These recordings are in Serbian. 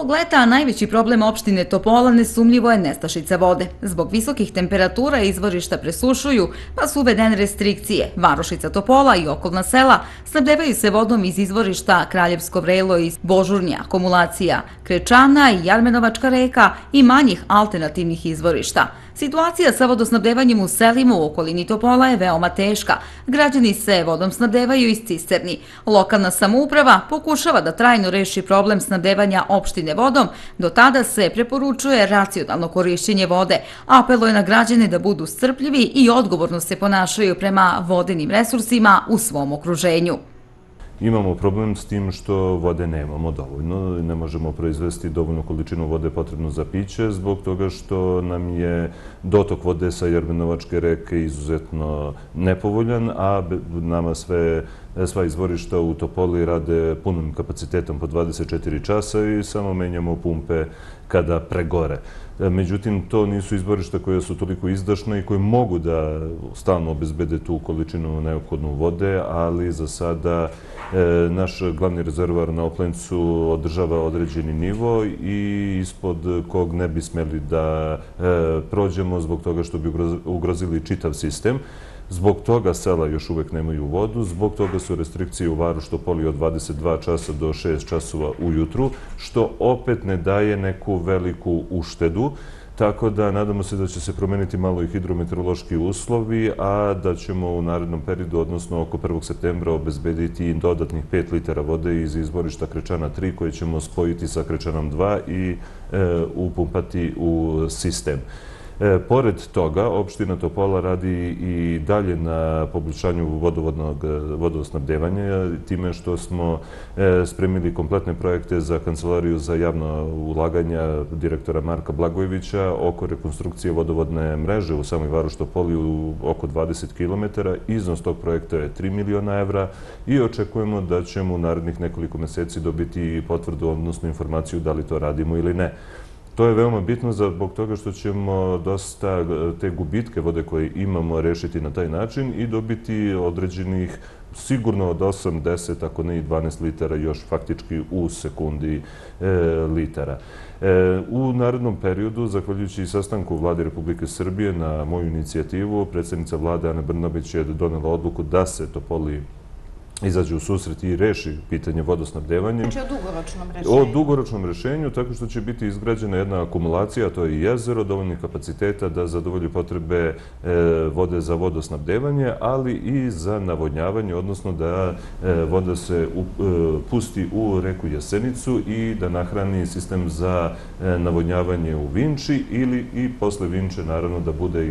Ovog leta najveći problem opštine Topola nesumnjivo je nestašica vode. Zbog visokih temperatura izvorišta presušuju, pa su uvedene restrikcije. Varošica Topola i okolna sela snabdevaju se vodom iz izvorišta Kraljevsko vrelo iz Božurnja, akumulacija Krečana i Jarmenovačka reka i manjih alternativnih izvorišta. Situacija sa vodosnabdevanjem u selima u okolini Topola je veoma teška. Građani se vodom snabdevaju iz cisterni. Lokalna samouprava pokušava da trajno reši problem snabdevanja opštine vodom, do tada se preporučuje racionalno korišćenje vode. Apeluje na građane da budu strpljivi i odgovorno se ponašaju prema vodenim resursima u svom okruženju. Imamo problem s tim što vode nemamo dovoljno, ne možemo proizvesti dovoljnu količinu vode potrebnu za piće zbog toga što nam je dotok vode sa Jarmenovačke reke izuzetno nepovoljan, a nama sva izvorišta u Topoli rade punim kapacitetom po 24 časa i samo menjamo pumpe kada pregore. Međutim, to nisu izvorišta koje su toliko izdašne i koje mogu da stalno obezbede tu količinu neophodnu vode, ali za sada naš glavni rezervoar na Oplencu održava određeni nivo i ispod kog ne bi smeli da prođemo zbog toga što bi ugrozili čitav sistem. Zbog toga sela još uvek nemaju vodu, zbog toga su restrikcije u Varoš Topoli od 22 časa do 6 časova ujutru, što opet ne daje neku veliku uštedu. Tako da nadamo se da će se promeniti malo i hidrometeorološki uslovi, a da ćemo u narednom periodu, odnosno oko 1. septembra, obezbediti dodatnih 5 litara vode iz izvorišta Krečana 3 koje ćemo spojiti sa Krečanom 2 i upumpati u sistem. Pored toga, opština Topola radi i dalje na poboljšanju vodosnabdevanja, time što smo spremili kompletne projekte za Kancelariju za javno ulaganja direktora Marka Blagojevića oko rekonstrukcije vodovodne mreže u samoj Varoš Topoli u oko 20 km. Iznos tog projekta je 3 miliona evra i očekujemo da ćemo u narednih nekoliko meseci dobiti potvrdu, odnosno informaciju da li to radimo ili ne. To je veoma bitno zbog toga što ćemo dosta te gubitke vode koje imamo rešiti na taj način i dobiti određenih sigurno od 8, 10, ako ne i 12 litara još faktički u sekundi litara. U narednom periodu, zahvaljujući i sastanku Vlade Republike Srbije na moju inicijativu, predsjednica Vlade Ana Brnabić je donela odluku da se Topoli izađe u susret i reši pitanje vodosnabdevanja. Znači o dugoročnom rešenju? O dugoročnom rešenju, tako što će biti izgrađena jedna akumulacija, to je jezero, dovoljnih kapaciteta da zadovolji potrebe vode za vodosnabdevanje, ali i za navodnjavanje, odnosno da voda se pusti u reku Jasenicu i da nahrani sistem za navodnjavanje u Vinči ili i posle Vinče, naravno, da bude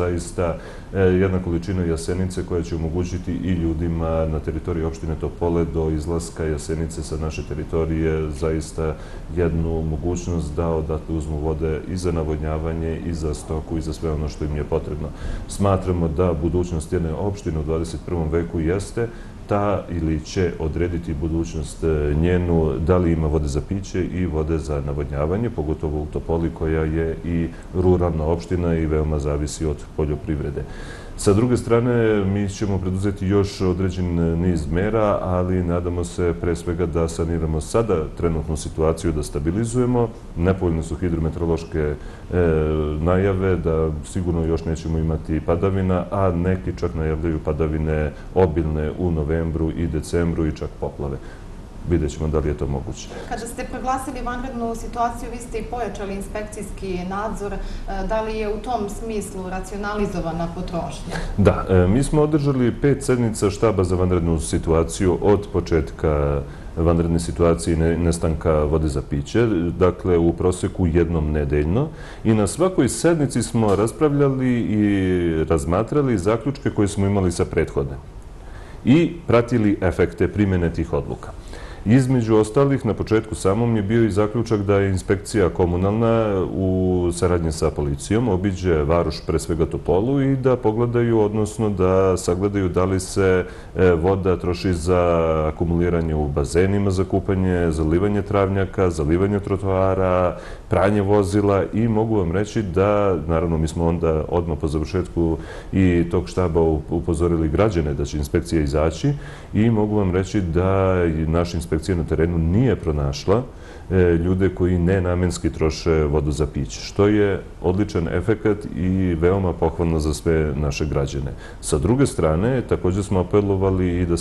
jedna količina Jasenice koja će omogućiti i ljudima na teritoriji opštine Topole do izlaska Jasenice sa naše teritorije zaista jednu mogućnost da odatle uzmu vode i za navodnjavanje i za stoku i za sve ono što im je potrebno. Smatramo da budućnost jedne opštine u 21. veku jeste ta ili će odrediti budućnost njenu da li ima vode za piće i vode za navodnjavanje, pogotovo u Topoli koja je i ruralna opština i veoma zavisi od poljoprivrede. Sa druge strane, mi ćemo preduzeti još određen niz mera, ali nadamo se pre svega da saniramo sada trenutnu situaciju, da stabilizujemo. Nepovoljne su hidrometeorološke najave, da sigurno još nećemo imati padavina, a neki čak najavljaju padavine obilne u novembru i decembru i čak poplave. Vidjet ćemo da li je to moguće. Kada ste proglasili vanrednu situaciju, vi ste i pojačali inspekcijski nadzor. Da li je u tom smislu racionalizovana potrošnja? Da, mi smo održali 5 sednica štaba za vanrednu situaciju od početka vanredne situacije i nestanka vode za piće, dakle u proseku jednom nedeljno. I na svakoj sednici smo raspravljali i razmatrali zaključke koje smo imali sa prethodne i pratili efekte primjene tih odluka. Između ostalih, na početku samom je bio i zaključak da je inspekcija komunalna u saradnji sa policijom obiđe Varoš, pre svega Topolu, i da pogledaju, odnosno da sagledaju da li se voda troši za akumuliranje u bazenima za kupanje, zalivanje travnjaka, zalivanje trotoara, pranje vozila i mogu vam reći da, naravno, mi smo onda odmah po završetku i tog štaba upozorili građane da će inspekcija izaći i mogu vam reći da naš inspekcija inspekcija na terenu nije pronašla ljude koji nenamenski troše vodu za piće, što je odličan efekat i veoma pohvalno za sve naše građane. Sa druge strane, također smo apelovali i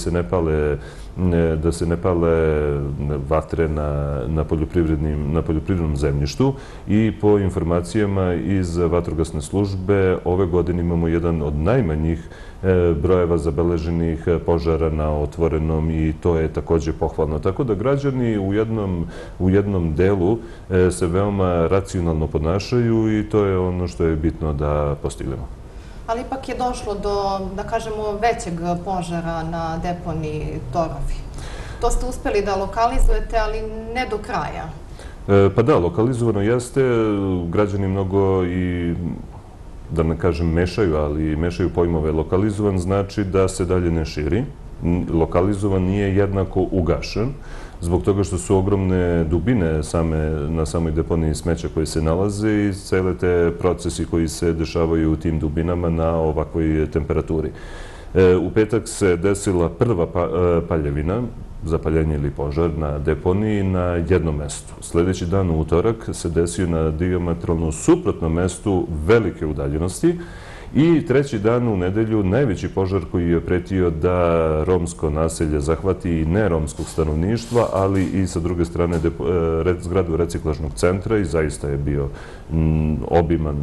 da se ne pale vatre na poljoprivrednom zemljištu i po informacijama iz vatrogasne službe ove godine imamo jedan od najmanjih brojeva zabeleženih požara na otvorenom i to je također pohvalno. Tako da građani u jednom delu se veoma racionalno ponašaju i to je ono što je bitno da postignemo. Ali ipak je došlo do, da kažemo, većeg požara na deponiji Torovi. To ste uspeli da lokalizujete, ali ne do kraja. Pa da, lokalizovano jeste. Građani mnogo i da ne kažem mešaju, ali mešaju pojmove. Lokalizovan znači da se dalje ne širi. Lokalizovan nije jednako ugašen, zbog toga što su ogromne dubine na samoj deponiji smeća koji se nalaze i cele te procesi koji se dešavaju u tim dubinama na ovakvoj temperaturi. U petak se desila prva paljevina, zapaljenje ili požar na deponiji na jednom mestu. Sljedeći dan u utorak se desio na dijametralno suprotnom mestu velike udaljenosti i treći dan u nedelju najveći požar koji je pretio da romsko naselje zahvati i neromskog stanovništva, ali i sa druge strane zgradu reciklažnog centra i zaista je bio obiman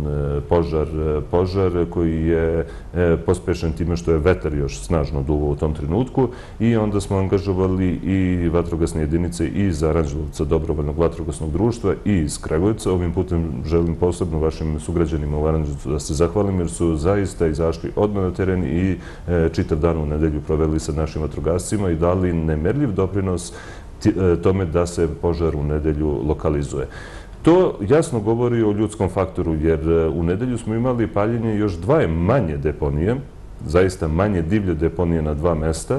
požar koji je pospešen time što je vetar još snažno duvao u tom trenutku i onda smo angažovali i vatrogasne jedinice iz Aranđelovca dobrovoljnog vatrogasnog društva i iz Kragujevca. Ovim putem želim posebno vašim sugrađanima u Aranđelovcu da se zahvalim jer su zaista izašli odmah na teren i čitav dan u nedelju proveli sa našim vatrogascima i dali nemerljiv doprinos tome da se požar u nedelju lokalizuje. To jasno govori o ljudskom faktoru, jer u nedelju smo imali paljenje još dve manje deponije, zaista manje divlje deponije na dva mesta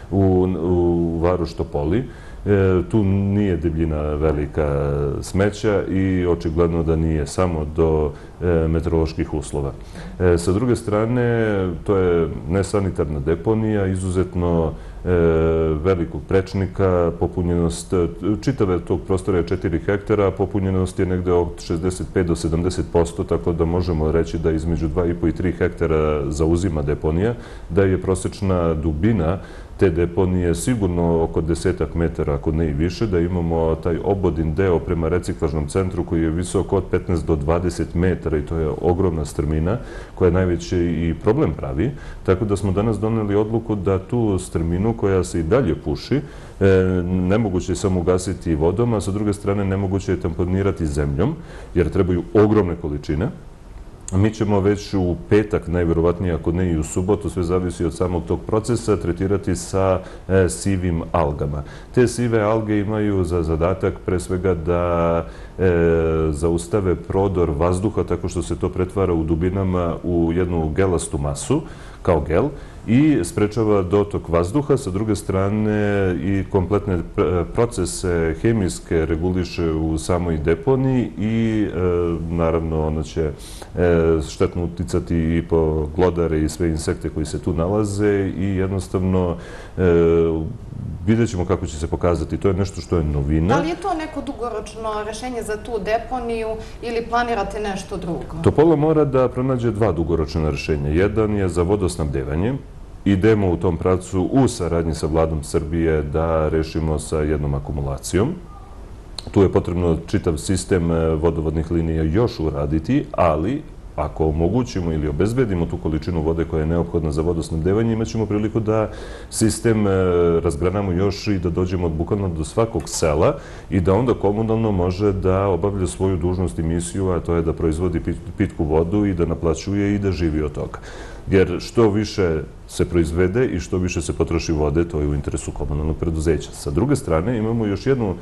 u Varoš Topoli. Tu nije debljina velika smeća i očigledno da nije samo do meteoroloških uslova. Sa druge strane, to je nesanitarna deponija, izuzetno velikog prečnika, popunjenost čitave tog prostora je 4 hektara, popunjenost je negde od 65 do 70%, tako da možemo reći da između 2,5 i 3 hektara zauzima deponija, da je prosječna dubina te deponije sigurno oko 10 metara, ako ne i više, da imamo taj obodin deo prema reciklažnom centru koji je visok od 15 do 20 metara i to je ogromna strmina koja najveći i problem pravi. Tako da smo danas doneli odluku da tu strminu koja se i dalje puši, nemoguće je samo ugasiti vodom, a sa druge strane nemoguće je tamponirati zemljom, jer trebaju ogromne količine. Mi ćemo već u petak, najverovatnije ako ne i u subotu, sve zavisi od samog tog procesa, tretirati sa sivim algama. Te sive alge imaju za zadatak pre svega da zaustave prodor vazduha tako što se to pretvara u dubinama u jednu gelastu masu, kao gel, i sprečava dotok vazduha, sa druge strane i kompletne procese hemijske reguliše u samoj deponiji i naravno ono će štetno uticati i po glodare i sve insekte koji se tu nalaze i jednostavno vidjet ćemo kako će se pokazati. To je nešto što je novina. Da li je to neko dugoročno rešenje za tu deponiju ili planirate nešto drugo? Topola mora da pronađe dva dugoročna rešenja. Jedan je za vodosnabdevanje. Idemo u tom pravcu u saradnji sa vladom Srbije da rešimo sa jednom akumulacijom. Tu je potrebno čitav sistem vodovodnih linija još uraditi, ali ako omogućimo ili obezbedimo tu količinu vode koja je neophodna za vodosnabdevanje, imat ćemo priliku da sistem razgranamo još i da dođemo bukvalno do svakog sela i da onda komunalno može da obavlja svoju dužnost i misiju, a to je da proizvodi pitku vodu i da naplaćuje i da živi od toga. Jer što više se proizvede i što više se potroši vode, to je u interesu komunalnog preduzeća. Sa druge strane, imamo još jednu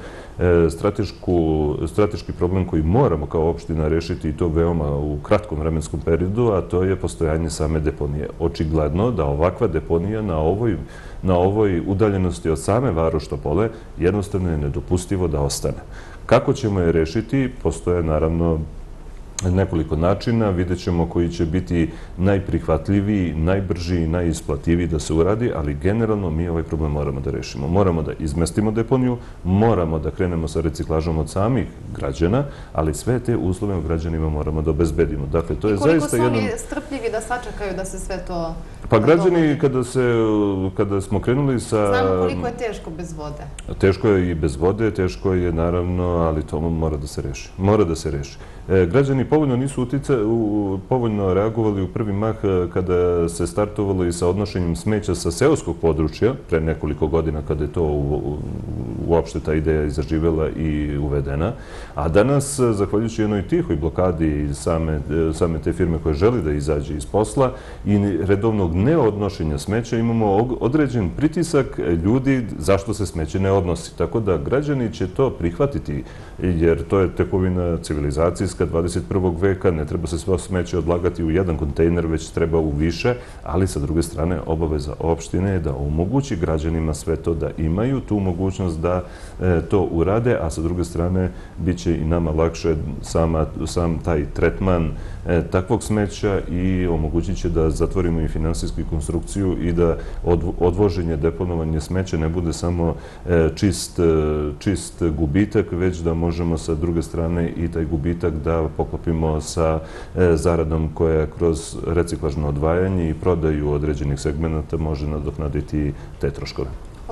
strateški problem koji moramo kao opština rešiti i to veoma u kratkom vremenskom periodu, a to je postojanje same deponije. Očigledno da ovakva deponija na ovoj udaljenosti od same Varoš Topole jednostavno je nedopustivo da ostane. Kako ćemo je rešiti? Postoje naravno nekoliko načina, vidjet ćemo koji će biti najprihvatljiviji, najbrži i najisplativiji da se uradi, ali generalno mi ovaj problem moramo da rešimo. Moramo da izmestimo deponiju, moramo da krenemo sa reciklažom od samih građana, ali sve te uslove građanima moramo da obezbedimo. Dakle, to je zaista jedan... Koliko su oni strpljivi da sačekaju da se sve to... Pa građani, kada smo krenuli sa... Znamo koliko je teško bez vode. Teško je i bez vode, teško je naravno, ali to mora da se reši. Mora da se reši. Građani povoljno reagovali u prvi mah kada se startovalo i sa odnošenjem smeća sa seoskog područja, pre nekoliko godina kada je to uopšte ta ideja izaživela i uvedena, a danas, zahvaljujući jednoj tihoj blokadi same te firme koje želi da izađe iz posla i redovnog neodnošenja smeća, imamo određen pritisak ljudi zašto se smeće ne odnosi. Tako da građani će to prihvatiti, jer to je tekovina civilizacijska 21. veka, ne treba se sve smeće odlagati u jedan kontejner, već treba u više, ali sa druge strane obaveza opštine je da omogući građanima sve to, da imaju tu mogućnost da to urade, a sa druge strane bit će i nama lakše sam taj tretman takvog smeća i omogućit će da zatvorimo i finansijsku konstrukciju i da odvoženje, deponovanje smeća ne bude samo čist gubitak, već da možemo sa druge strane i taj gubitak da poklopimo sa zaradom koja kroz reciklažno odvajanje i prodaju određenih segmenta može nadoknaditi te troškove.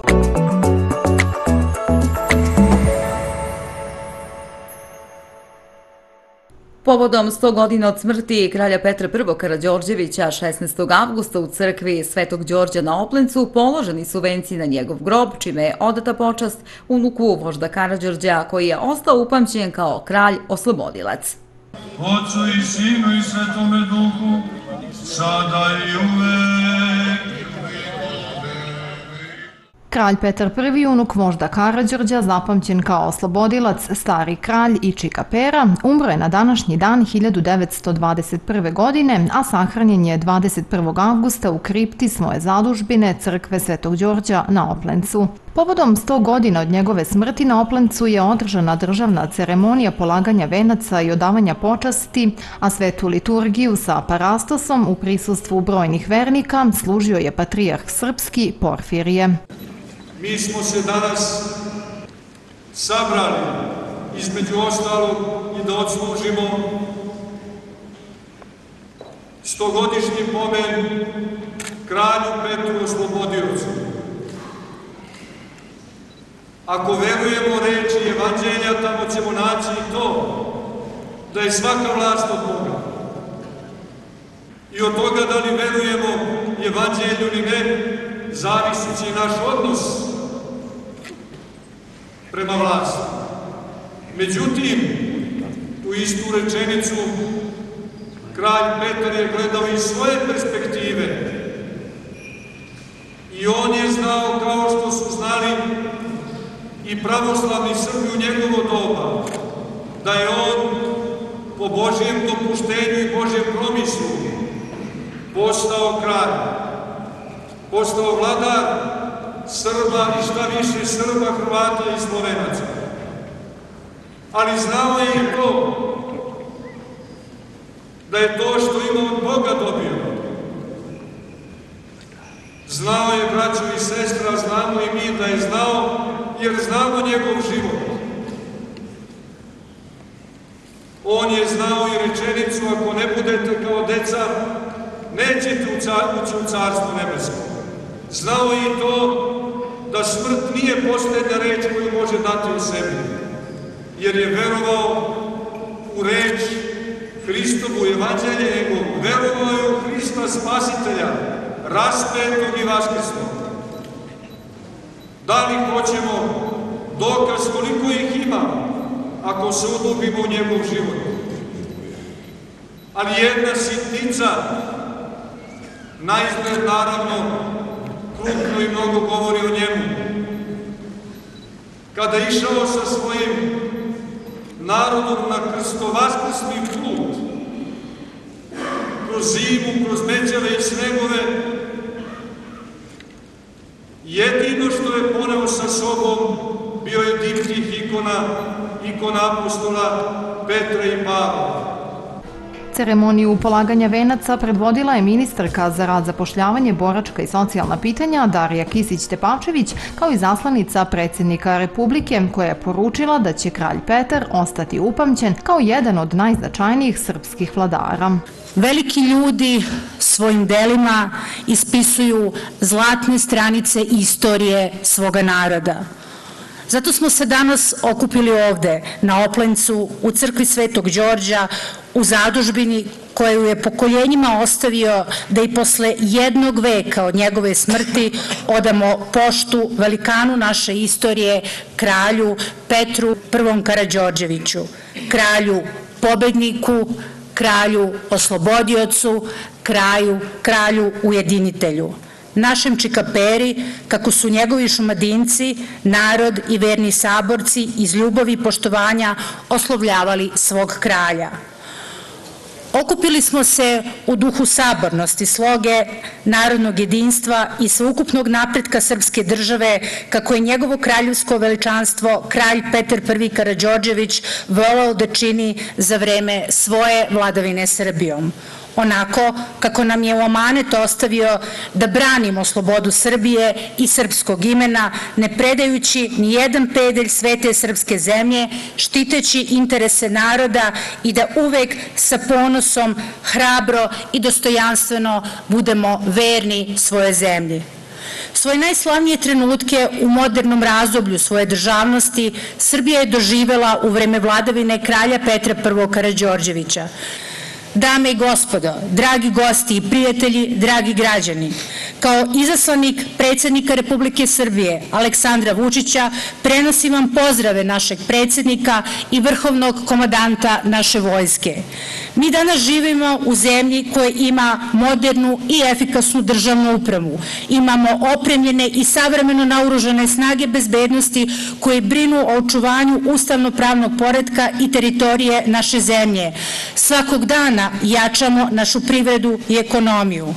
Povodom 100 godina od smrti kralja Petra I. Karađorđevića 16. avgusta u crkvi Svetog Đorđa na Oplencu položeni su venci na njegov grob, čime je odata počast unuku vožda Karađorđa, koji je ostao upamćen kao kralj oslobodilac. Otcu i Sinu i Svetome Duhu, sada i uvek. Kralj Petar I, unuk vožda Karađorđa, zapamćen kao oslobodilac, stari kralj i čika pera, umro je na današnji dan 1921. godine, a sahranjen je 21. avgusta u kripti svoje zadužbine crkve Svetog Đorđa na Oplencu. Povodom 100 godina od njegove smrti na Oplencu je održana državna ceremonija polaganja venaca i odavanja počasti, a svetu liturgiju sa parastosom u prisustvu brojnih vernika služio je patrijarh srpski Porfirije. Mi smo se danas sabrali, između ostalog, i da odslužimo 100-godišnji pomen kralju Petru Oslobodiocu. Ako verujemo reči Evanđelja, tamo ćemo naći i to, da je svaka vlast od Boga. I od toga da li verujemo Evanđelju ili ne, zavisići naš odnos prema vlasti. Međutim, tu istu rečenicu kralj Petar je gledao iz svoje perspektive i on je znao, kao što su znali i pravoslavni Srbi u njegovo doba, da je on po Božjem dopuštenju i Božjem promislu postao kralj, postao vladar Srba i šta više Srba, Hrvata i Slovenaca. Ali znao je i to, da je to što ima od Boga dobio. Znao je, braćo i sestra, znamo i mi da je znao, jer znamo njegov život. On je znao i rečenicu, ako ne budete kao deca, nećete ući u carstvo nebesko. Znao je i to da smrt nije posljednja reč koju može dati u sebi, jer je verovao u reč Hristovu, Evanđelje njegovu, verovao je u Hrista Spasitelja, raspetog i vaskrsnog. Da li hoćemo dokaz koliko ih ima ako se udubimo u njegov život? Ali jedna sitnica, naizgled naravno, krupno i mnogo govori o njemu. Kada je išao sa svojim narodom na krstovaskrsni put, kroz zimu, kroz međave i snegove, jedino što je poneo sa sobom bio je diptih ikona, ikona apostola Petra i Pavla. Ceremoniju polaganja venaca predvodila je ministarka za rad, zapošljavanje, boračka i socijalna pitanja Darija Kisić-Tepavčević, kao i zaslanica predsjednika Republike, koja je poručila da će kralj Petar ostati upamćen kao jedan od najznačajnijih srpskih vladara. Veliki ljudi svojim delima ispisuju zlatne stranice istorije svoga naroda. Zato smo se danas okupili ovde, na Oplencu, u crkvi Svetog Đorđa, u zadužbini koju je pokoljenjima ostavio da i posle jednog veka od njegove smrti odamo poštu velikanu naše istorije, kralju Petru I. Karađorđeviću, kralju pobedniku, kralju oslobodiocu, kralju ujedinitelju. Našem Čikaperi, kako su njegovi Šumadinci, narod i verni saborci iz ljubavi i poštovanja oslovljavali svog kralja. Okupili smo se u duhu sabornosti, sloge, narodnog jedinstva i sveukupnog napretka srpske države, kako je njegovo kraljevsko veličanstvo, kralj Petar I. Karađorđević, voleo da čini za vreme svoje vladavine Srbijom. Onako kako nam je u amanet ostavio da branimo slobodu Srbije i srpskog imena, ne predajući ni jedan pedalj svete srpske zemlje, štiteći interese naroda i da uvek sa ponosom, hrabro i dostojanstveno budemo verni svoje zemlji. Svoje najslavnije trenutke u modernom razdoblju svoje državnosti Srbija je doživela u vreme vladavine kralja Petra I. Karađorđevića. Dame i gospodo, dragi gosti i prijatelji, dragi građani, kao izaslanik predsjednika Republike Srbije Aleksandra Vučića prenosim vam pozdrave našeg predsjednika i vrhovnog komandanta naše vojske. Mi danas živimo u zemlji koja ima modernu i efikasnu državnu upravu. Imamo opremljene i savremeno naoružane snage bezbednosti koje brinu o očuvanju ustavno-pravnog poretka i teritorije naše zemlje. Svakog dana jačamo našu privredu i ekonomiju.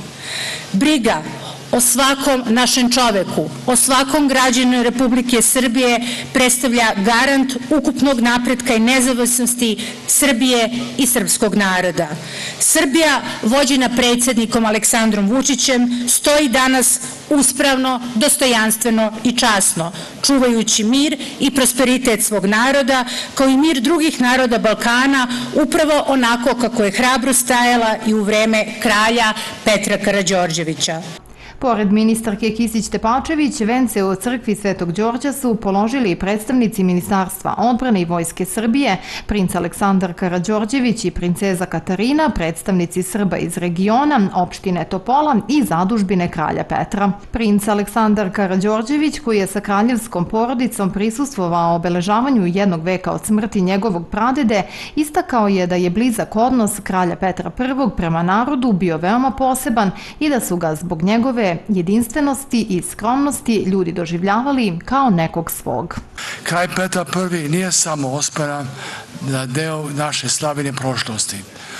Briga o svakom našem čoveku, o svakom građaninu Republike Srbije predstavlja garant ukupnog napretka i nezavisnosti Srbije i srpskog naroda. Srbija, vođena predsjednikom Aleksandrom Vučićem, stoji danas uspravno, dostojanstveno i časno, čuvajući mir i prosperitet svog naroda, kao i mir drugih naroda Balkana, upravo onako kako je hrabro stajala i u vreme kralja Petra Karađorđevića. Pored ministarke Kisić-Tepavčević, vence u crkvi Svetog Đorđa su položili i predstavnici Ministarstva odbrane i Vojske Srbije, princ Aleksandar Karađorđević i princeza Katarina, predstavnici Srba iz regiona, opštine Topola i zadužbine kralja Petra. Princ Aleksandar Karađorđević, koji je sa kraljevskom porodicom prisustvovao obeležavanju jednog veka od smrti njegovog pradede, istakao je da je blizak odnos kralja Petra I prema narodu bio veoma poseban i da su ga zbog njegove jedinstvenosti i skromnosti ljudi doživljavali kao nekog svog. Kralj Petar I nije samo osporan na deo naše slavine prošlosti.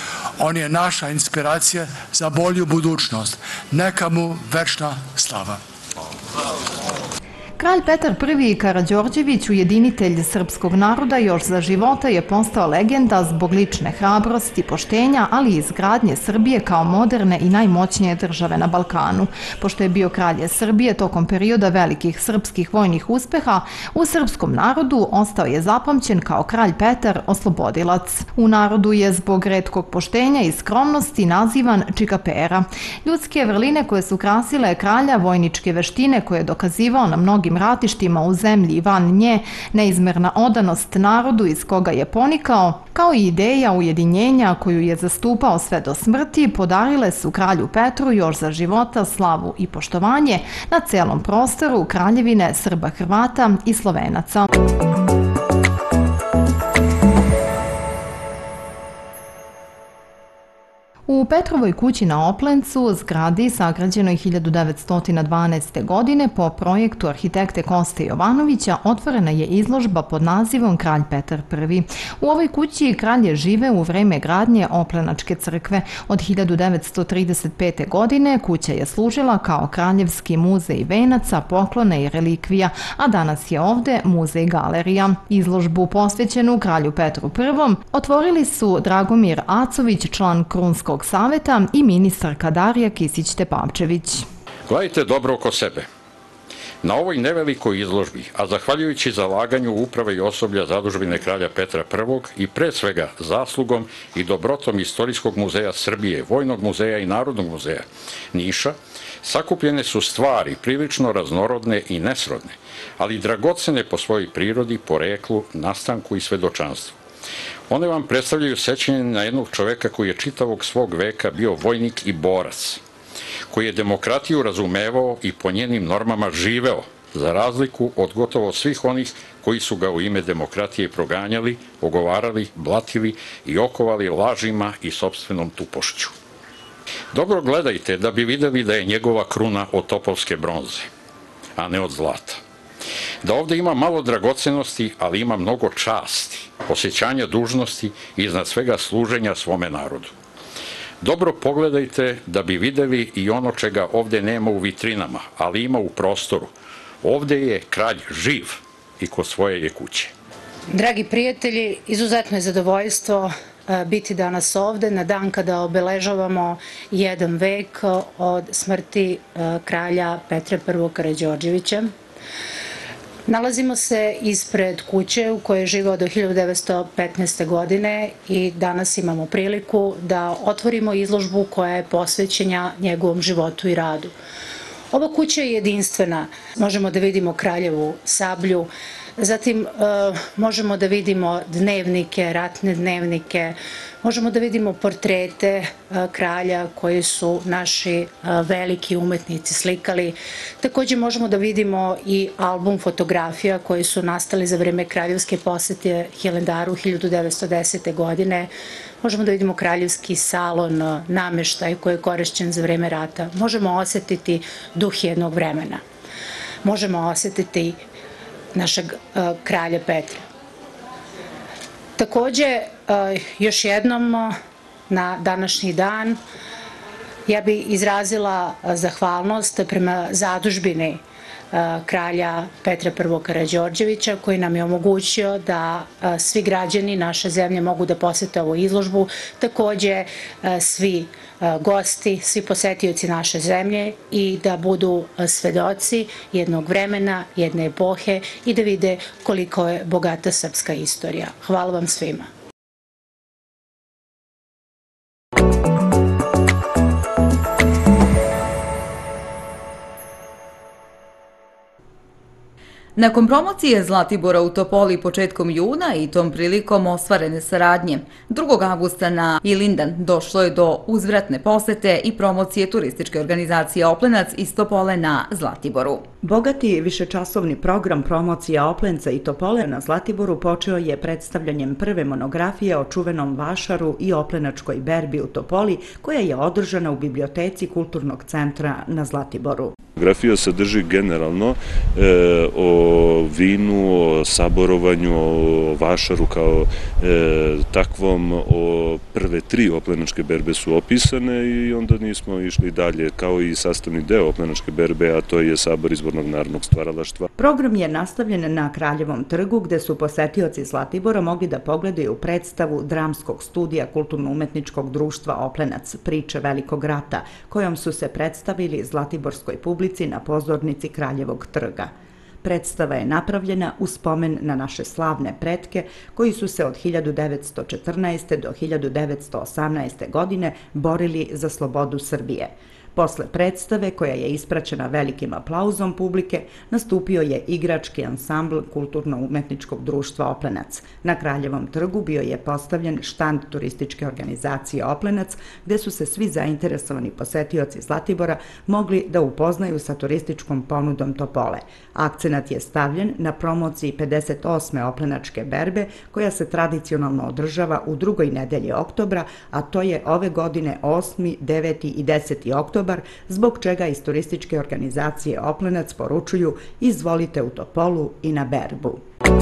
On je naša inspiracija za bolju budućnost. Neka mu večna slava. Kralj Petar I. Karađorđević, ujedinitelj srpskog naroda, još za života je postao legenda zbog lične hrabrosti, poštenja, ali i izgradnje Srbije kao moderne i najmoćnije države na Balkanu. Pošto je bio kralj Srbije tokom perioda velikih srpskih vojnih uspeha, u srpskom narodu ostao je zapamćen kao kralj Petar Oslobodilac. U narodu je zbog retkog poštenja i skromnosti nazivan Čikapera. Ljudske vrline koje su krasile kralja, vojničke veštine koje je dokazivao na mnogim ratištima u zemlji i van nje, neizmerna odanost narodu iz koga je ponikao, kao i ideja ujedinjenja koju je zastupao sve do smrti, podarile su kralju Petru još za života slavu i poštovanje na celom prostoru kraljevine Srba, Hrvata i Slovenaca. U Petrovoj kući na Oplencu, zgradi sagrađenoj 1912. godine po projektu arhitekte Koste Jovanovića, otvorena je izložba pod nazivom Kralj Petar I. U ovoj kući kralj je živeo u vreme gradnje Oplenačke crkve. Od 1935. godine kuća je služila kao kraljevski muzej venaca, poklona i relikvija, a danas je ovde muzej galerija. Izložbu posvećenu kralju Petru I otvorili su Dragomir Acović, član Krunskog saveta, i ministarka Darija Kisić-Tepavčević. Gledajte dobro oko sebe. Na ovoj nevelikoj izložbi, a zahvaljujući zalaganju uprave i osoblja Zadužbine kralja Petra I i pre svega zaslugom i dobrotom Istorijskog muzeja Srbije, Vojnog muzeja i Narodnog muzeja Niša, sakupljene su stvari prilično raznorodne i nesrodne, ali dragocene po svojoj prirodi, poreklu, nastanku i svedočanstvu. One vam predstavljaju sećanje na jednog čoveka koji je čitavog svog veka bio vojnik i borac, koji je demokratiju razumevao i po njenim normama živeo, za razliku od gotovo svih onih koji su ga u ime demokratije proganjali, ogovarali, blatili i okovali lažima i sopstvenom tupošću. Dobro gledajte da bi videli da je njegova kruna od topovske bronze, a ne od zlata. Da ovde ima malo dragocenosti, ali ima mnogo časti, osjećanja dužnosti i iznad svega služenja svome narodu. Dobro pogledajte da bi videli i ono čega ovde nema u vitrinama, ali ima u prostoru. Ovde je kralj živ i kod svoje je kuće. Dragi prijatelji, izuzetno je zadovoljstvo biti danas ovde na dan kada obeležavamo jedan vek od smrti kralja Petra I Karađorđevića. Nalazimo se ispred kuće u kojoj je živeo do 1915. godine i danas imamo priliku da otvorimo izložbu koja je posvećena njegovom životu i radu. Ova kuća je jedinstvena. Možemo da vidimo kraljevu sablju, zatim možemo da vidimo dnevnike, ratne dnevnike, možemo da vidimo portrete kralja koji su naši veliki umetnici slikali. Takođe možemo da vidimo i album fotografija koji su nastali za vreme kraljevske posete Hilandaru 1910. godine. Možemo da vidimo kraljevski salon, nameštaj koji je korišćen za vreme rata. Možemo osetiti duh jednog vremena. Možemo osetiti našeg kralja Petra. Takođe, još jednom na današnji dan ja bi izrazila zahvalnost prema zadužbini kralja Petra I Karađorđevića koji nam je omogućio da svi građani naše zemlje mogu da posete ovu izložbu, takođe svi gosti, svi posetioci naše zemlje i da budu svedoci jednog vremena, jedne epohe i da vide koliko je bogata srpska istorija. Hvala vam svima. Nakon promocije Zlatibora u Topoli početkom juna i tom prilikom ostvarene saradnje, 2. avgusta na Ilindan došlo je do uzvratne posete i promocije turističke organizacije Oplenac iz Topole na Zlatiboru. Bogati višečasovni program promocija Oplenca i Topole na Zlatiboru počeo je predstavljanjem prve monografije o čuvenom vašaru i oplenačkoj berbi u Topoli, koja je održana u biblioteci Kulturnog centra na Zlatiboru. Monografija sadrži generalno o vinu, o saborovanju, o vašaru kao takvom, o prve 3 oplenačke berbe su opisane i onda nismo išli dalje, kao i sastavni deo oplenačke berbe, a to je sabor izvornog narodnog stvaralaštva. Program je nastavljen na Kraljevom trgu, gde su posetioci Zlatibora mogli da pogledaju predstavu dramskog studija Kulturno-umetničkog društva Oplenac, priče Velikog rata, kojom su se predstavili zlatiborskoj publici na pozornici Kraljevog trga. Predstava je napravljena u spomen na naše slavne pretke koji su se od 1914. do 1918. godine borili za slobodu Srbije. Posle predstave, koja je ispraćena velikim aplauzom publike, nastupio je igrački ansambl Kulturno-umetničkog društva Oplenac. Na Kraljevom trgu bio je postavljen štand turističke organizacije Oplenac, gde su se svi zainteresovani posetioci Zlatibora mogli da upoznaju sa turističkom ponudom Topole. Akcenat je stavljen na promociji 58. oplenačke berbe, koja se tradicionalno održava u drugoj nedelji oktobra, a to je ove godine 8., 9. i 10. oktobar, zbog čega iz turističke organizacije Oplenac poručuju: izvolite u Topolu i na berbu.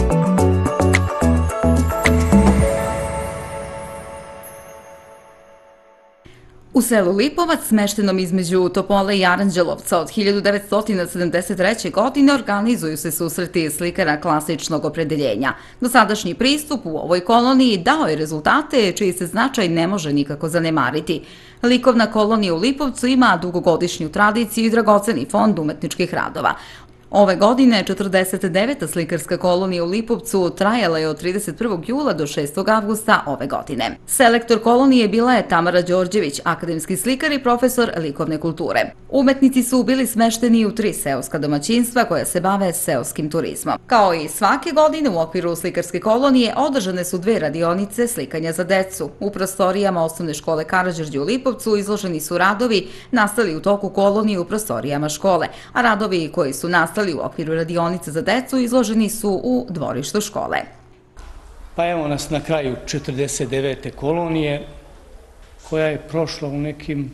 U selu Lipovac, smeštenom između Topole i Aranđelovca, od 1973. godine organizuju se susreti slikara klasičnog opredeljenja. Dosadašnji pristup u ovoj koloniji dao je rezultate čiji se značaj ne može nikako zanemariti. Likovna kolonija u Lipovcu ima dugogodišnju tradiciju i dragoceni fond umetničkih radova. Ove godine 49. slikarska kolonija u Lipovcu trajala je od 31. jula do 6. avgusta ove godine. Selektor kolonije bila je Tamara Đorđević, akademski slikar i profesor likovne kulture. Umetnici su bili smešteni u 3 seoska domaćinstva koja se bave seoskim turizmom. Kao i svake godine u okviru slikarske kolonije održane su 2 radionice slikanja za decu. U prostorijama Osnovne škole Karađorđe u Lipovcu izloženi su radovi nastali u toku kolonije u prostorijama škole, a radovi koji su nastali u okviru radionice za decu izloženi su u dvorištu škole. Pa evo nas na kraju 49. kolonije, koja je prošla u nekim,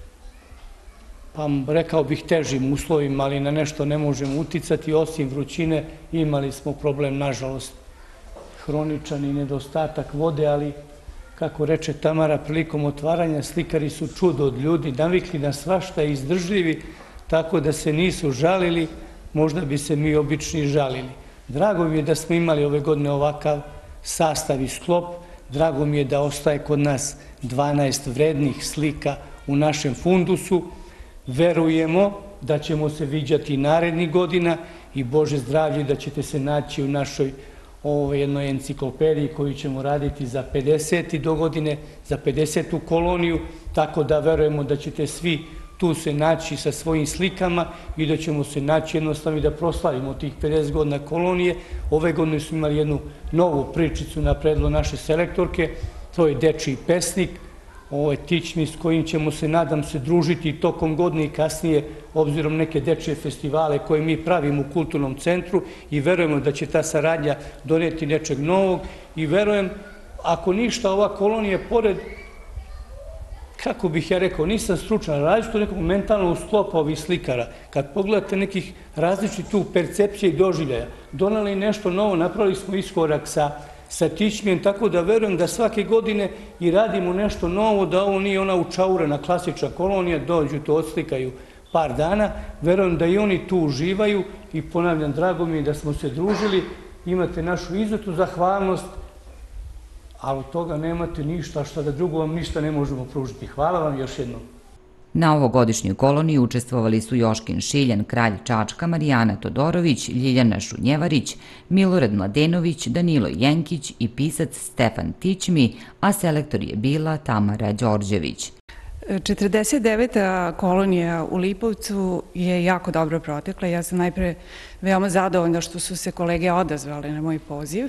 pa rekao bih, težim uslovima, ali na nešto ne možemo uticati, osim vrućine. Imali smo problem, nažalost, hroničan i nedostatak vode, ali, kako reče Tamara, prilikom otvaranja slikari su čudo od ljudi, navikli na svašta i izdržljivi, tako da se nisu žalili. Možda bi se mi obični žalili. Drago mi je da smo imali ove godine ovakav sastav i sklop. Drago mi je da ostaje kod nas 12 vrednih slika u našem fundusu. Verujemo da ćemo se viđati narednih godina i Bože zdravlje da ćete se naći u našoj jednoj enciklopediji koju ćemo raditi za 50. do godine, za 50. koloniju, tako da verujemo da ćete svi tu se naći sa svojim slikama i da ćemo se naći jednostavno i da proslavimo tih 50 godina kolonije. Ove godine smo imali jednu novu pričicu na predlog naše selektorke, to je dečiji pesnik, Tićmi, s kojim ćemo se, nadam se, družiti tokom godine i kasnije, obzirom neke dečije festivale koje mi pravimo u kulturnom centru, i verujemo da će ta saradnja doneti nečeg novog i verujem, ako ništa, ova kolonija pored, kako bih ja rekao, nisam stručan, različito nekog mentalnog sklopa ovih slikara. Kad pogledate nekih različitih percepcija i doživljaja, donali nešto novo, napravili smo iskorak sa Tićmijem, tako da verujem da svake godine i radimo nešto novo, da ovo nije ona učaurena klasična kolonija, dođu to odslikaju par dana, verujem da i oni tu uživaju i ponavljam, drago mi je da smo se družili, imate našu izuzetnu zahvalnost, ali od toga nemate ništa, što da drugo vam ništa ne možemo pružiti. Hvala vam još jednom. Na ovogodišnjoj koloniji učestvovali su Joškin Šiljan, Kralj Čačka, Marijana Todorović, Ljiljana Šunjevarić, Milorad Mladenović, Danilo Jenkić i pisac Stefan Tićmi, a selektor je bila Tamara Đorđević. 49. kolonija u Lipovcu je jako dobro protekla. Ja sam najpre veoma zadovoljna što su se kolege odazvale na moj poziv.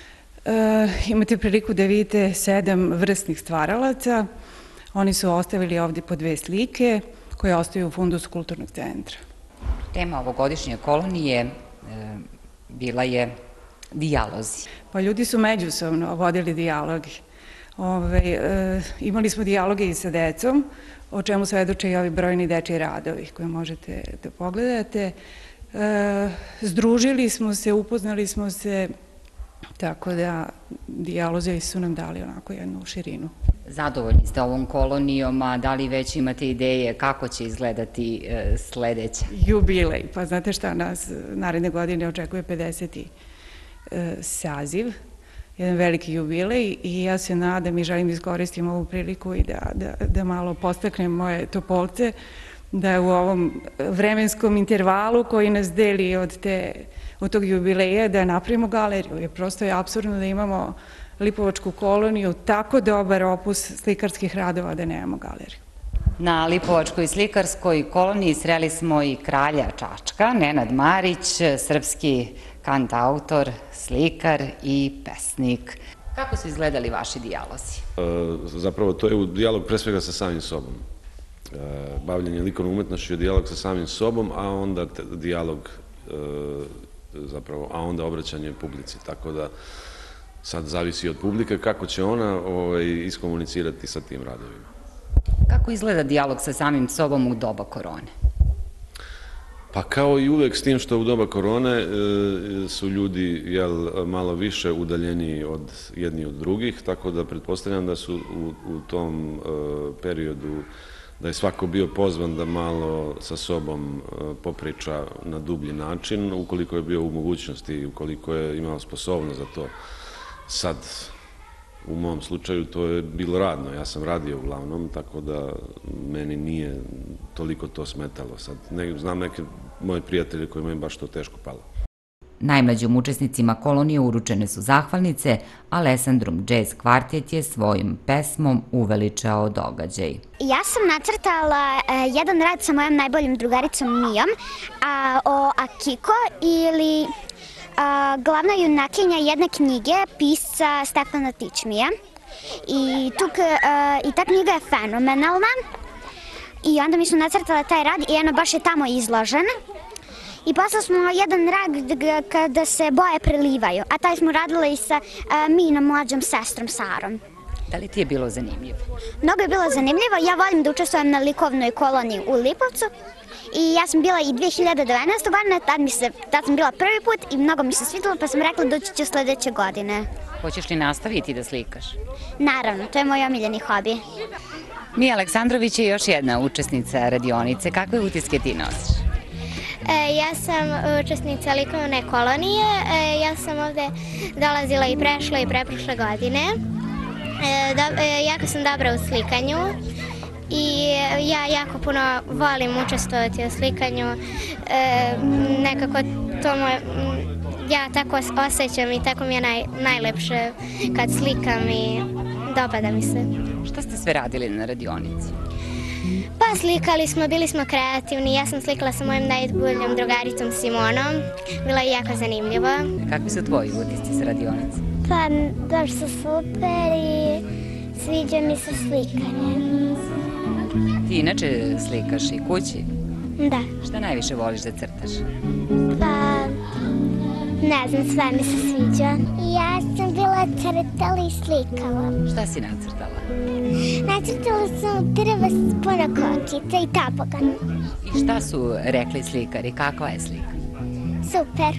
Imate priliku da vidite 7 vrsnih stvaralaca. Oni su ostavili ovde po 2 slike koje ostaju u fundusu kulturnog centra. Tema ovogodišnje kolonije bila je dijalozi. Pa ljudi su međusobno vodili dijaloge. Imali smo dijaloge i sa decom, o čemu svedoče i ovi brojni dečiji radovi koje možete da pogledate. Združili smo se, upoznali smo se, tako da dijalozi su nam dali onako jednu širinu. Zadovoljni ste ovom kolonijom, a da li već imate ideje kako će izgledati sledeća? Jubilej, pa znate šta, nas naredne godine očekuje 50. saziv, jedan veliki jubilej, i ja se nadam i želim da iskoristim ovu priliku i da malo postaknem moje Topolce, da u ovom vremenskom intervalu koji nas deli od tog jubileja da napravimo galeriju, jer prosto je apsurdno da imamo Lipovačku koloniju, tako dobar opus slikarskih radova da nemamo galeriju. Na Lipovačkoj slikarskoj koloniji sreli smo i kralja Čačka, Nenad Marić, srpski kantautor, slikar i pesnik. Kako su izgledali vaši dijalozi? Zapravo to je dijalog pre svega sa samim sobom. Bavljanje likovnom umetnošću je dijalog sa samim sobom, a onda dijalog zapravo, a onda obraćanje publici. Tako da sad zavisi od publike kako će ona iskomunicirati sa tim radovima. Kako izgleda dijalog sa samim sobom u doba korone? Pa kao i uvek s tim što u doba korone su ljudi malo više udaljeniji jedni od drugih, tako da pretpostavljam da su u tom periodu, da je svako bio pozvan da malo sa sobom popriča na dublji način, ukoliko je bio u mogućnosti i ukoliko je imao sposobnost za to. Sad, u mom slučaju to je bilo radno, ja sam radio uglavnom, tako da meni nije toliko to smetalo. Sad, znam neke moje prijatelje kojima je baš to teško palo. Najmlađim učesnicima kolonije uručene su zahvalnice, a Alessandrum Jazz kvartet je svojim pesmom uveličao događaj. Ja sam nacrtala jedan rad sa mojom najboljom drugaricom Mijom o Akiko ili glavna junakinja jedne knjige pisca Stefana Tičmija. I ta knjiga je fenomenalna i onda mi su nacrtala taj rad i baš je tamo izložen. I posle smo jedan rad kada se boje prelivaju, a taj smo radili i sa Mijinom mlađom sestrom Sarom. Da li ti je bilo zanimljivo? Mnogo je bilo zanimljivo, ja volim da učestvujem na likovnoj koloniji u Lipovcu i ja sam bila i 2019. godine, tad sam bila prvi put i mnogo mi se svidilo pa sam rekla doći ću sledeće godine. Hoćeš li nastaviti da slikaš? Naravno, to je moj omiljeni hobi. Mija Aleksandrović je još jedna učesnica radionice, kakve utiske ti nosiš? Ja sam učesnica likovne kolonije, ja sam ovde dolazila i prešle i preprošle godine. Jako sam dobra u slikanju i ja jako puno volim učestvovati u slikanju. Nekako to ja tako osjećam i tako mi je najlepše kad slikam i dopada mi se. Šta ste sve radili na radionici? Pa slikali smo, bili smo kreativni, ja sam slikala sa mojom najboljom drugaricom Simonom, bilo je jako zanimljivo. Kakvi su tvoji utisci sa radionice? Pa baš su super i sviđa mi se slikanje. Ti inače slikaš i kući? Da. Šta najviše voliš da crtaš? Pa ne znam, sve mi se sviđa. Ja sam bila crtala i slikala. Šta si nacrtala? Nacrtala sam drva s puno kokica i tapogan. I šta su rekli slikari? Kakva je slika? Super.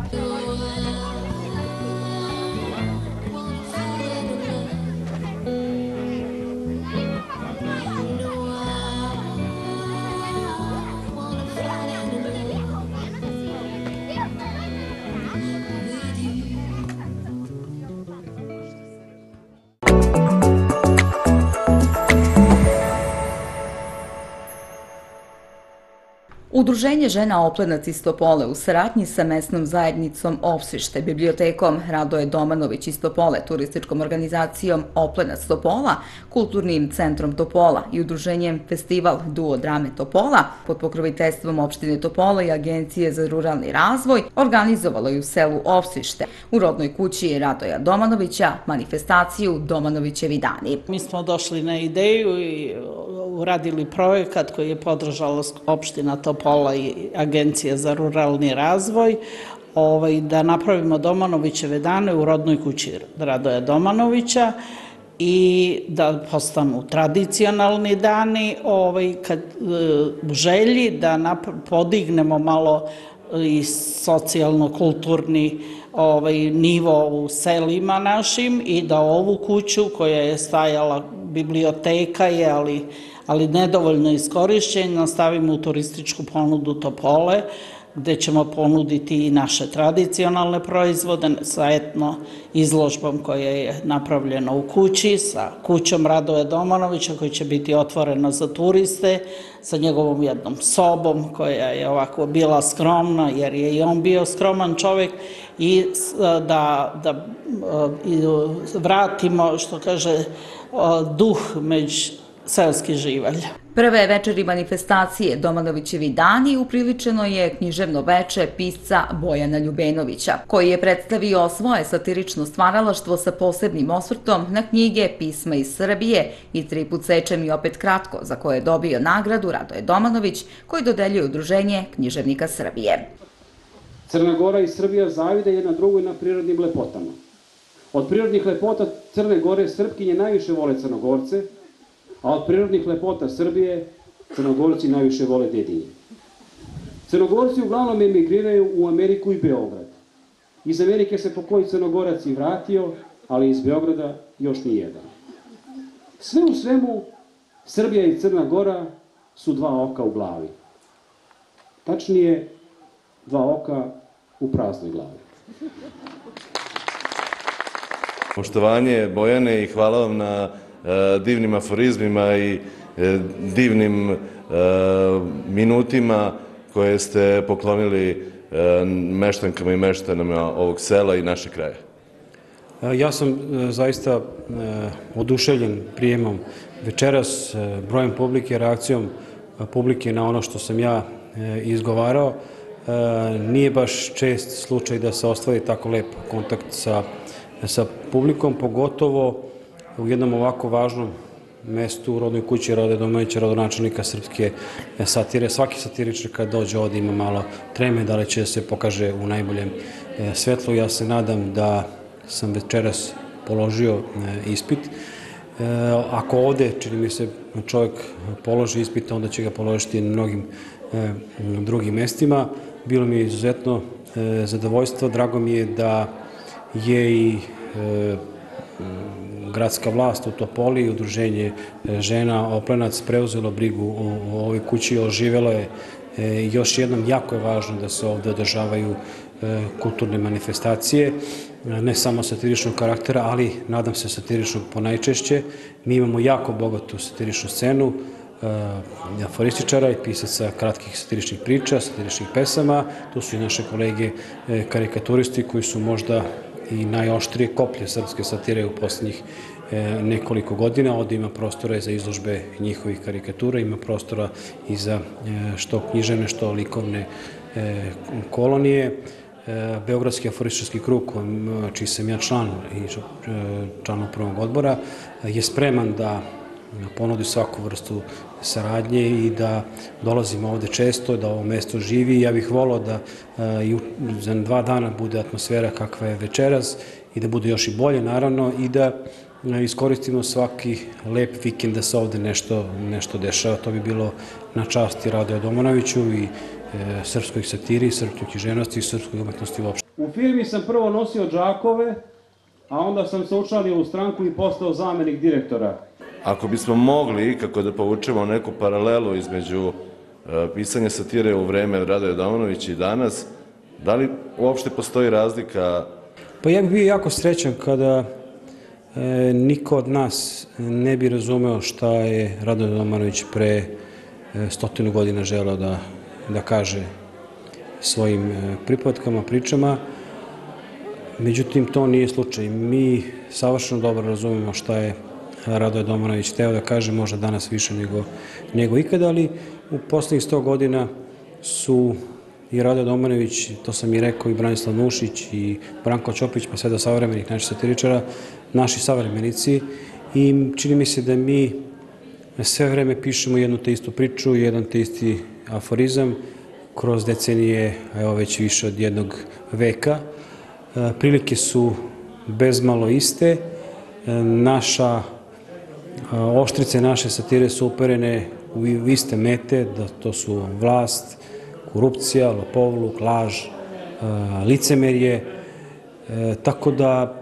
Udruženje žena Oplenac iz Topole u saradnji sa mesnom zajednicom Opsište, bibliotekom Radoje Domanović iz Topole, turističkom organizacijom Oplenac Topola, kulturnim centrom Topola i udruženjem Festival Duo drame Topola pod pokroviteljstvom opštine Topola i Agencije za ruralni razvoj organizovalo je u selu Opsište u rodnoj kući Radoja Domanovića manifestaciju Domanovićevi dani. Mi smo došli na ideju i uradili projekat koji je podržala opština Topola i Agencija za ruralni razvoj, da napravimo Domanovićeve dane u rodnoj kući Radoja Domanovića i da postanu tradicionalni dani u želji da podignemo malo i socijalno-kulturni nivo u selima našim i da ovu kuću koja je stajala, biblioteka je, ali nedovoljno iskorišćena, stavimo u turističku ponudu Topole, gde ćemo ponuditi i naše tradicionalne proizvode sa etno izložbom koja je napravljena u kući, sa kućom Radoja Domanovića koja će biti otvorena za turiste, sa njegovom jednom sobom koja je ovako bila skromna, jer je i on bio skroman čovek, i da vratimo, što kaže, duh seoski živalj. Prve večeri manifestacije Domanovićevi dani upriličeno je književno veče pisca Bojana Ljubenovića, koji je predstavio svoje satirično stvaralaštvo sa posebnim osvrtom na knjige Pisma iz Srbije i Tri put sečem i opet kratko, za koje je dobio nagradu Radoje Domanović, koji dodeljuje Udruženje književnika Srbije. Crna Gora i Srbija zavide jedna drugoj na prirodnim lepotama. Od prirodnih lepota Crne Gore Srpkinje najviše vole Crnogorce, a od prirodnih lepota Srbije Crnogorci najviše vole Dedinje. Crnogorci uglavnom emigriraju u Ameriku i Beograd. Iz Amerike se po koji Crnogorac i vratio, ali iz Beograda još nijedan. Sve u svemu, Srbija i Crna Gora su dva oka u glavi. Tačnije, dva oka u praznoj glavi. Poštovanje Bojane i hvala vam na divnim aforizmima i divnim minutima koje ste poklonili meštankama i meštanama ovog sela i našeg kraja. Ja sam zaista oduševljen prijemom večeras, brojem publike, reakcijom publike na ono što sam ja izgovarao. Nije baš čest slučaj da se ostvari tako lep kontakt sa publikom, pogotovo u jednom ovako važnom mestu u rodnoj kući Radoja Domanovića, rodonačelnika srpske satire. Svaki satiričar kad dođe ovde ima malo treme, da li će se pokaže u najboljem svetlu. Ja se nadam da sam večeras položio ispit. Ako ovde, čini mi se, čovjek položi ispit, onda će ga položiti na mnogim drugim mestima. Bilo mi je izuzetno zadovoljstvo. Drago mi je da je i gradska vlast u Topoli, udruženje žena Oplenac preuzelo brigu o ovoj kući, oživelo je. Još jednom, jako je važno da se ovde održavaju kulturne manifestacije, ne samo satiričnog karaktera, ali nadam se satiričnog ponajčešće. Mi imamo jako bogatu satiričnu scenu, aforističara i pisaca kratkih satiričnih priča, satiričnih pesama. Tu su i naše kolege karikaturisti koji su možda i najoštrije koplje srpske satire u poslednjih nekoliko godina. Ovde ima prostora za izložbe njihovih karikatura, ima prostora i za što književne, što likovne kolonije. Beogradski aforističarski krug, čiji sam ja član i član upravnog odbora, je spreman da ponudi svaku vrstu saradnje i da dolazimo ovde često, da ovo mesto živi. Ja bih volao da za 2 dana bude atmosfera kakva je večeras i da bude još i bolje, naravno, i da iskoristimo svaki lep vikend da se ovde nešto dešava. To bi bilo na čast i Radoju Domanoviću i srpskoj satiri, srpskoj književnosti i srpskoj umetnosti uopšte. U firmi sam prvo nosio džakove, a onda sam se učlanio u stranku i postao zamenik direktora. Ako bismo mogli kako da povučemo neku paralelu između pisanja satire u vreme Radoja Domanovića i danas, da li uopšte postoji razlika? Pa ja bih bio jako srećan kada niko od nas ne bi razumeo šta je Radoje Domanović pre 100 godina želeo da kaže svojim pripovetkama, pričama. Međutim, to nije slučaj. Mi savršeno dobro razumemo šta je Radoje Domanović hteo da kaže, možda danas više nego ikada, ali u poslednjih 100 godina su i Radoje Domanović, to sam i rekao, i Branislav Nušić i Branko Ćopić, pa sve do savremenih naših satiričara, naši savremenici, i čini mi se da mi sve vreme pišemo jednu te istu priču, jedan te isti aforizam kroz decenije, a evo već više od 1 veka. Prilike su bezmalo iste, oštrice naše satire su uperene u iste mete, da to su vlast, korupcija, lopovluk, laž, licemerje, tako da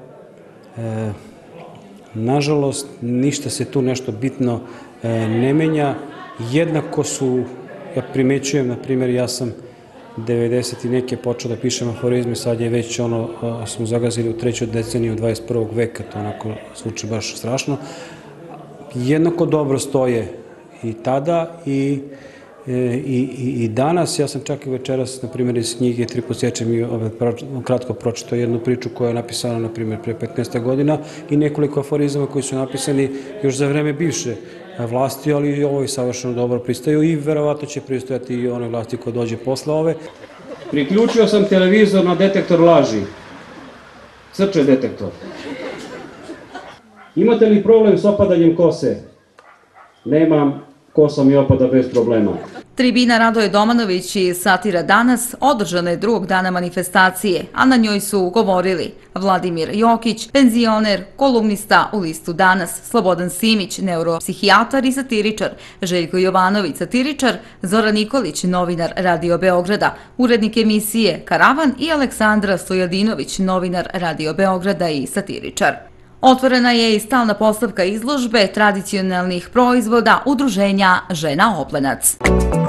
nažalost ništa se tu nešto bitno ne menja. Jednako su, ja primećujem, na primjer, ja sam 90 i neke počeo da pišem aforizme, sad je već smo zagazili u 3. deceniju 21. veka, to onako zvuči baš strašno. Jednako dobro stoje i tada i i danas. Ja sam čak i večeras, na primjer, iz knjige Tri posjeće mi kratko pročitao jednu priču koja je napisana, na primjer, pre 15 godina i nekoliko aforizama koji su napisani još za vreme bivše vlasti, ali ovo je savršeno dobro pristaju i verovatno će pristojati i one vlasti koje dođe posle ove. Priključio sam televizor na detektor laži. Crče detektor. Imate li problem s opadanjem kose? Nemam, kosa mi opada bez problema. Tribina Radoje Domanović i Satira Danas održana je drugog dana manifestacije, a na njoj su govorili Vladimir Jokić, penzioner, kolumnista u listu Danas, Slobodan Simić, neuropsihijatar i satiričar, Željko Jovanović, satiričar, Zoran Nikolić, novinar Radio Beograda, urednik emisije Karavan i Aleksandra Stojadinović, novinar Radio Beograda i satiričar. Otvorena je i stalna postavka izložbe tradicionalnih proizvoda Udruženja Žena Oplenac.